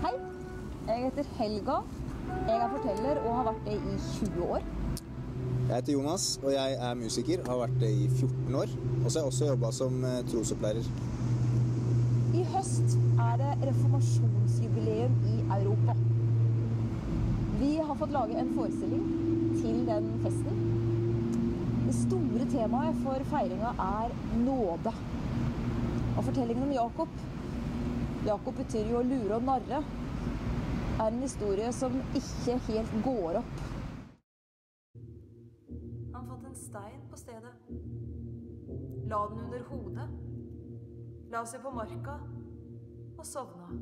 Hei, jeg heter Helga. Jeg er forteller og har vært det i 20 år. Jeg heter Jonas, og jeg er musiker, har vært det i 14 år. Og så har jeg også jobbet som trosopplærer. I høst er det reformasjonsjubileum i Europa. Vi har fått lage en forestilling til den festen. Det store temaet for feiringen er nåde. Og fortellingen om Jakob betyr jo å lure og narre, er en historie som ikke helt går opp. Han fant en stein på stedet, la den under hodet, la seg på marka og sovna.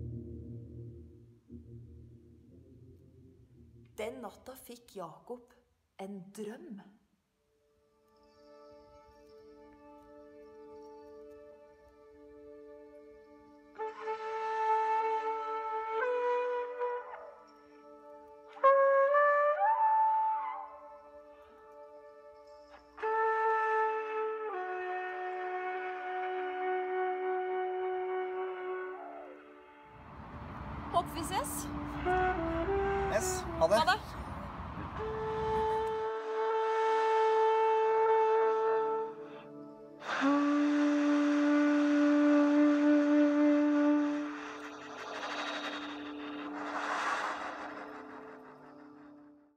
Den natta fikk Jakob en drøm. Håper vi ses. Yes, ha det. Ha det.